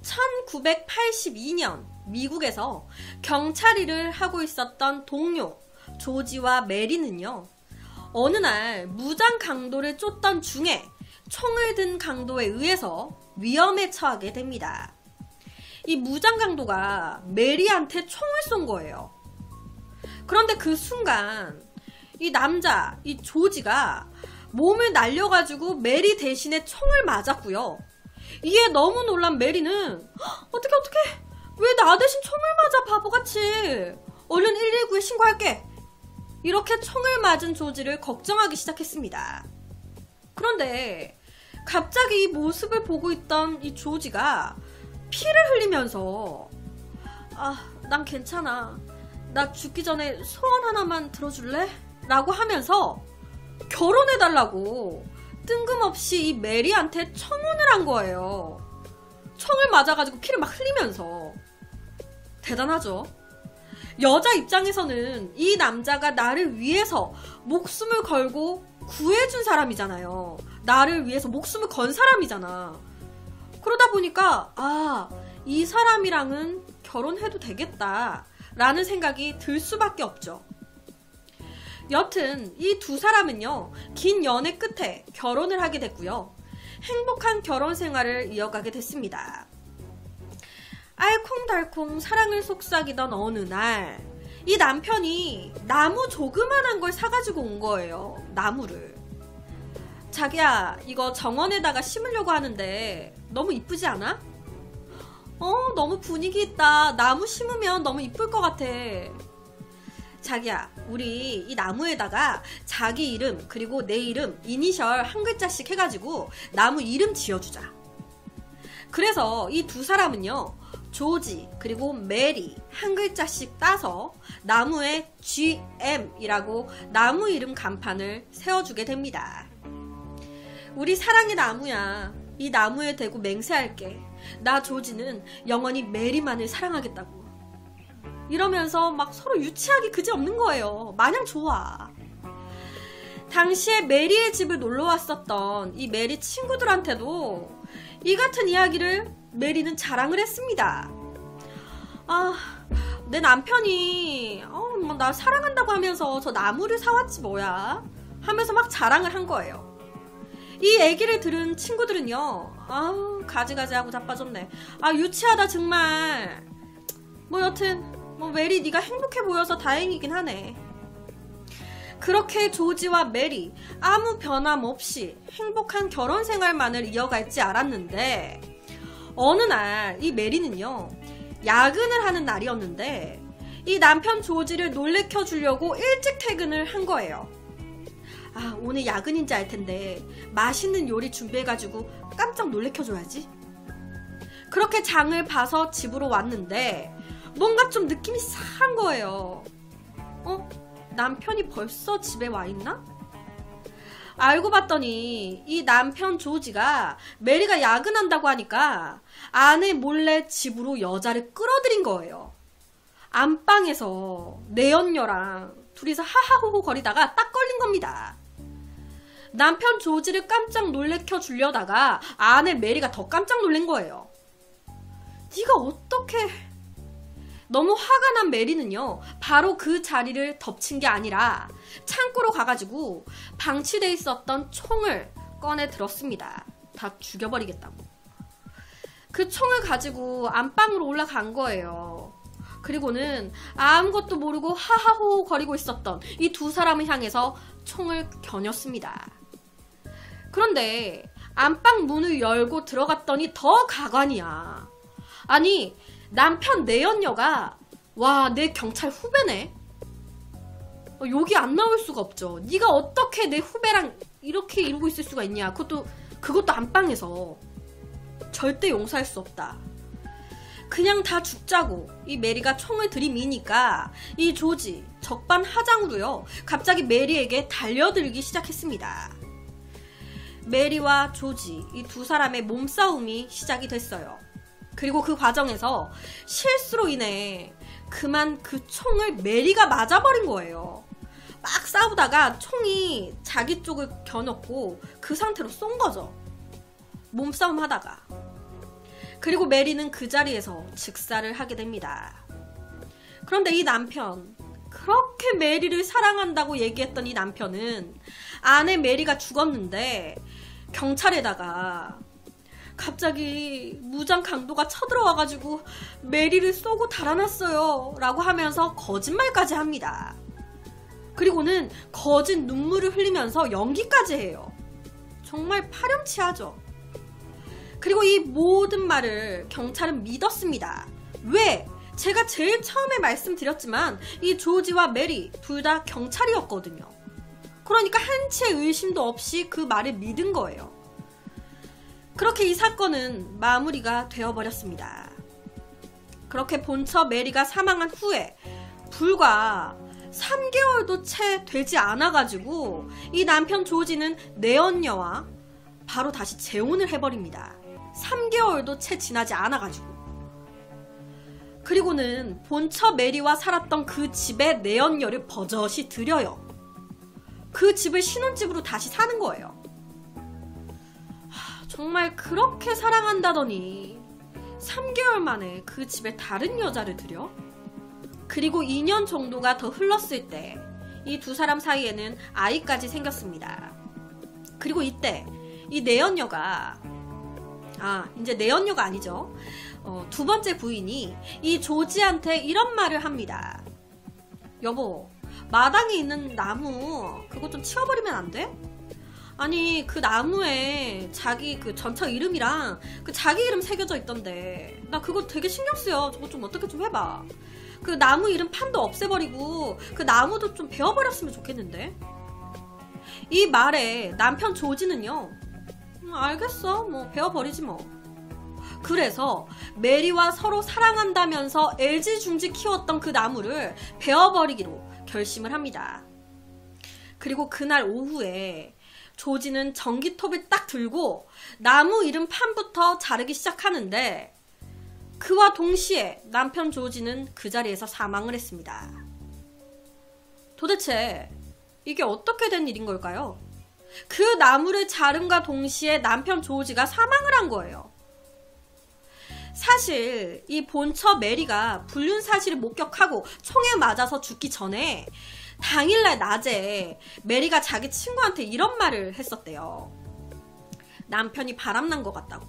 1982년 미국에서 경찰 일을 하고 있었던 동료 조지와 메리는요, 어느 날 무장 강도를 쫓던 중에 총을 든 강도에 의해서 위험에 처하게 됩니다. 이 무장 강도가 메리한테 총을 쏜 거예요. 그런데 그 순간 이 남자, 이 조지가 몸을 날려가지고 메리 대신에 총을 맞았고요. 이에 너무 놀란 메리는 어떡해 왜 나 대신 총을 맞아 바보같이, 얼른 119에 신고할게, 이렇게 총을 맞은 조지를 걱정하기 시작했습니다. 그런데 갑자기 이 모습을 보고 있던 이 조지가 피를 흘리면서 난 괜찮아, 나 죽기 전에 소원 하나만 들어줄래? 라고 하면서 결혼해달라고 뜬금없이 이 메리한테 청혼을 한 거예요. 총을 맞아가지고 피를 막 흘리면서. 대단하죠? 여자 입장에서는 이 남자가 나를 위해서 목숨을 걸고 구해준 사람이잖아요. 나를 위해서 목숨을 건 사람이잖아. 그러다 보니까 이 사람이랑은 결혼해도 되겠다 라는 생각이 들 수밖에 없죠. 여튼 이 두 사람은요, 긴 연애 끝에 결혼을 하게 됐고요. 행복한 결혼 생활을 이어가게 됐습니다. 알콩달콩 사랑을 속삭이던 어느 날, 이 남편이 나무 조그만한 걸 사가지고 온 거예요. 나무를. 자기야, 이거 정원에다가 심으려고 하는데 너무 이쁘지 않아? 너무 분위기 있다. 나무 심으면 너무 이쁠 것 같아. 자기야, 우리 이 나무에다가 자기 이름 그리고 내 이름 이니셜 한 글자씩 해가지고 나무 이름 지어주자. 그래서 이 두 사람은요, 조지 그리고 메리 한 글자씩 따서 나무에 GM이라고 나무 이름 간판을 세워주게 됩니다. 우리 사랑의 나무야, 이 나무에 대고 맹세할게. 나 조지는 영원히 메리만을 사랑하겠다고. 이러면서 막 서로 유치하기 그지없는 거예요. 마냥 좋아. 당시에 메리의 집을 놀러 왔었던 이 메리 친구들한테도 이 같은 이야기를 메리는 자랑을 했습니다. 내 남편이 나 사랑한다고 하면서 저 나무를 사왔지 뭐야 하면서 막 자랑을 한 거예요. 이 얘기를 들은 친구들은요, 가지가지하고 자빠졌네. 유치하다 정말. 여튼 메리 네가 행복해 보여서 다행이긴 하네. 그렇게 조지와 메리 아무 변함없이 행복한 결혼 생활만을 이어갈지 알았는데, 어느 날 이 메리는요, 야근을 하는 날이었는데 이 남편 조지를 놀래켜 주려고 일찍 퇴근을 한 거예요. 오늘 야근인지 알 텐데 맛있는 요리 준비해가지고 깜짝 놀래켜줘야지. 그렇게 장을 봐서 집으로 왔는데 뭔가 좀 느낌이 싸한 거예요. 남편이 벌써 집에 와 있나? 알고 봤더니 이 남편 조지가 메리가 야근한다고 하니까 아내 몰래 집으로 여자를 끌어들인 거예요. 안방에서 내연녀랑 둘이서 하하호호 거리다가 딱 걸린 겁니다. 남편 조지를 깜짝 놀래켜 주려다가 아내 메리가 더 깜짝 놀란 거예요. 네가 어떻게... 너무 화가 난 메리는요, 바로 그 자리를 덮친 게 아니라 창고로 가가지고 방치돼 있었던 총을 꺼내 들었습니다. 다 죽여버리겠다고. 그 총을 가지고 안방으로 올라간 거예요. 그리고는 아무것도 모르고 하하호호 거리고 있었던 이 두 사람을 향해서 총을 겨눴습니다. 그런데 안방 문을 열고 들어갔더니 더 가관이야. 아니, 남편 내연녀가 내 경찰 후배네? 욕이 안 나올 수가 없죠. 네가 어떻게 내 후배랑 이렇게 이러고 있을 수가 있냐. 그것도 안방에서. 절대 용서할 수 없다. 그냥 다 죽자고 이 메리가 총을 들이미니까 이 조지 적반하장으로요, 갑자기 메리에게 달려들기 시작했습니다. 메리와 조지 이 두 사람의 몸싸움이 시작이 됐어요. 그리고 그 과정에서 실수로 인해 그만 그 총을 메리가 맞아버린 거예요. 막 싸우다가 총이 자기 쪽을 겨눴고 그 상태로 쏜 거죠. 몸싸움 하다가. 그리고 메리는 그 자리에서 즉사를 하게 됩니다. 그런데 이 남편, 그렇게 메리를 사랑한다고 얘기했던 이 남편은 아내 메리가 죽었는데 경찰에다가 갑자기 무장 강도가 쳐들어와가지고 메리를 쏘고 달아났어요 라고 하면서 거짓말까지 합니다. 그리고는 거짓 눈물을 흘리면서 연기까지 해요. 정말 파렴치하죠. 그리고 이 모든 말을 경찰은 믿었습니다. 왜? 제가 제일 처음에 말씀드렸지만 이 조지와 메리 둘 다 경찰이었거든요. 그러니까 한치의 의심도 없이 그 말을 믿은 거예요. 그렇게 이 사건은 마무리가 되어버렸습니다. 그렇게 본처 메리가 사망한 후에 불과 3개월도 채 되지 않아가지고 이 남편 조지는 내연녀와 바로 다시 재혼을 해버립니다. 3개월도 채 지나지 않아가지고. 그리고는 본처 메리와 살았던 그 집에 내연녀를 버젓이 들여요. 그 집을 신혼집으로 다시 사는 거예요. 정말 그렇게 사랑한다더니 3개월 만에 그 집에 다른 여자를 들여? 그리고 2년 정도가 더 흘렀을 때 이 두 사람 사이에는 아이까지 생겼습니다. 그리고 이때 이 내연녀가 이제 내연녀가 아니죠. 두 번째 부인이 이 조지한테 이런 말을 합니다. 여보, 마당에 있는 나무 그거 좀 치워버리면 안 돼? 아니 그 나무에 자기 그 전처 이름이랑 그 자기 이름 새겨져 있던데 나 그거 되게 신경 쓰여. 저거 좀 어떻게 좀 해봐. 그 나무 이름 판도 없애버리고 그 나무도 좀 베어버렸으면 좋겠는데. 이 말에 남편 조지는요, 알겠어, 뭐 베어버리지 뭐. 그래서 메리와 서로 사랑한다면서 애지중지 키웠던 그 나무를 베어버리기로 결심을 합니다. 그리고 그날 오후에 조지는 전기톱을 딱 들고 나무 이름 판부터 자르기 시작하는데 그와 동시에 남편 조지는 그 자리에서 사망을 했습니다. 도대체 이게 어떻게 된 일인 걸까요? 그 나무를 자른과 동시에 남편 조지가 사망을 한 거예요. 사실 이 본처 메리가 불륜 사실을 목격하고 총에 맞아서 죽기 전에 당일날 낮에 메리가 자기 친구한테 이런 말을 했었대요. 남편이 바람난 것 같다고.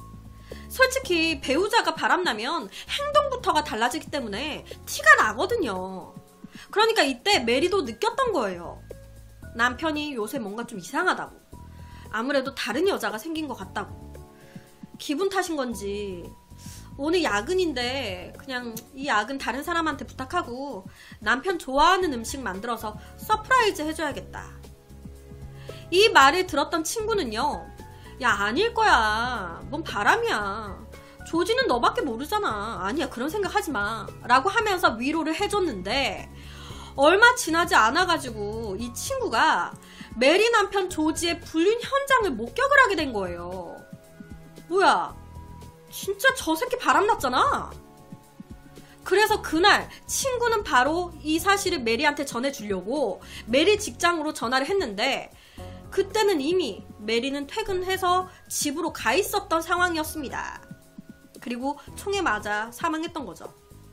솔직히 배우자가 바람나면 행동부터가 달라지기 때문에 티가 나거든요. 그러니까 이때 메리도 느꼈던 거예요. 남편이 요새 뭔가 좀 이상하다고. 아무래도 다른 여자가 생긴 것 같다고. 기분 탓인 건지 오늘 야근인데 그냥 이 야근 다른 사람한테 부탁하고 남편 좋아하는 음식 만들어서 서프라이즈 해줘야겠다. 이 말을 들었던 친구는요, 야 아닐 거야, 뭔 바람이야, 조지는 너밖에 모르잖아, 아니야 그런 생각 하지마 라고 하면서 위로를 해줬는데 얼마 지나지 않아가지고 이 친구가 메리 남편 조지의 불륜 현장을 목격을 하게 된 거예요. 뭐야, 진짜 저 새끼 바람났잖아. 그래서 그날 친구는 바로 이 사실을 메리한테 전해주려고 메리 직장으로 전화를 했는데 그때는 이미 메리는 퇴근해서 집으로 가 있었던 상황이었습니다. 그리고 총에 맞아 사망했던 거죠.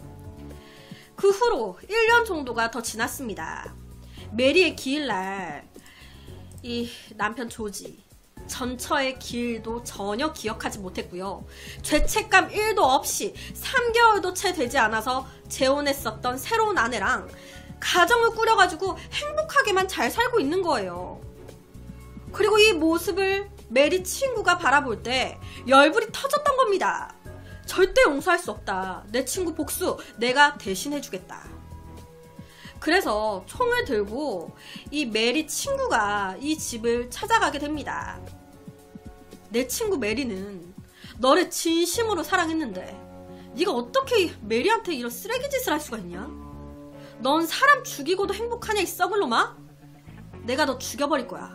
그 후로 1년 정도가 더 지났습니다. 메리의 기일날 이 남편 조지 전처의 길도 전혀 기억하지 못했고요. 죄책감 1도 없이 3개월도 채 되지 않아서 재혼했었던 새로운 아내랑 가정을 꾸려가지고 행복하게만 잘 살고 있는 거예요. 그리고 이 모습을 메리 친구가 바라볼 때 열불이 터졌던 겁니다. 절대 용서할 수 없다. 내 친구 복수 내가 대신해주겠다. 그래서 총을 들고 이 메리 친구가 이 집을 찾아가게 됩니다. 내 친구 메리는 너를 진심으로 사랑했는데 네가 어떻게 메리한테 이런 쓰레기 짓을 할 수가 있냐? 넌 사람 죽이고도 행복하냐 이 썩을 놈아? 내가 너 죽여버릴 거야.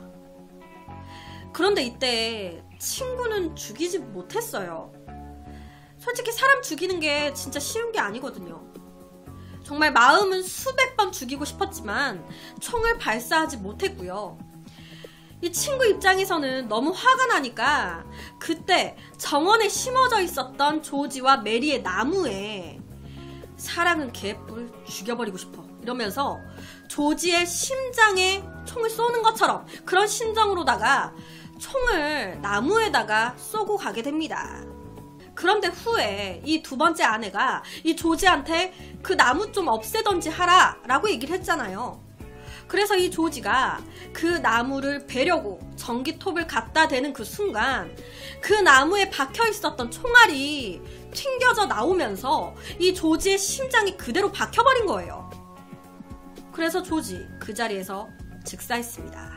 그런데 이때 친구는 죽이지 못했어요. 솔직히 사람 죽이는 게 진짜 쉬운 게 아니거든요. 정말 마음은 수백 번 죽이고 싶었지만 총을 발사하지 못했고요. 이 친구 입장에서는 너무 화가 나니까 그때 정원에 심어져 있었던 조지와 메리의 나무에 사랑은 개뿔 죽여버리고 싶어 이러면서 조지의 심장에 총을 쏘는 것처럼 그런 심정으로다가 총을 나무에다가 쏘고 가게 됩니다. 그런데 후에 이 두 번째 아내가 이 조지한테 그 나무 좀 없애던지 하라 라고 얘기를 했잖아요. 그래서 이 조지가 그 나무를 베려고 전기톱을 갖다 대는 그 순간 그 나무에 박혀 있었던 총알이 튕겨져 나오면서 이 조지의 심장이 그대로 박혀버린 거예요. 그래서 조지 그 자리에서 즉사했습니다.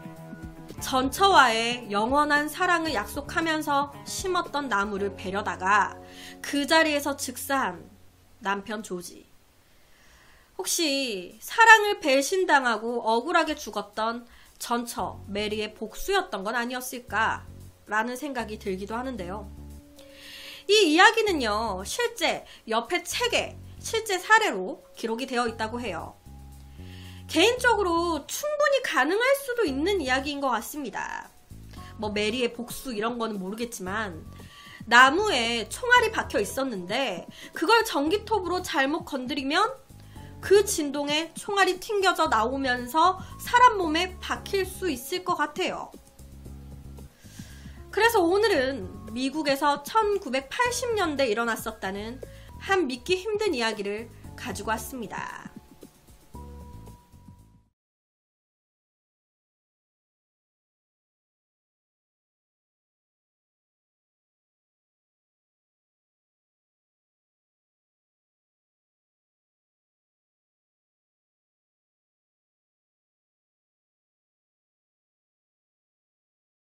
전처와의 영원한 사랑을 약속하면서 심었던 나무를 베려다가 그 자리에서 즉사한 남편 조지. 혹시 사랑을 배신당하고 억울하게 죽었던 전처 메리의 복수였던 건 아니었을까 라는 생각이 들기도 하는데요. 이 이야기는요, 실제 옆에 책에 실제 사례로 기록이 되어 있다고 해요. 개인적으로 충분히 가능할 수도 있는 이야기인 것 같습니다. 뭐 메리의 복수 이런 거는 모르겠지만 나무에 총알이 박혀 있었는데 그걸 전기톱으로 잘못 건드리면 그 진동에 총알이 튕겨져 나오면서 사람 몸에 박힐 수 있을 것 같아요. 그래서 오늘은 미국에서 1980년대 일어났었다는 한 믿기 힘든 이야기를 가지고 왔습니다.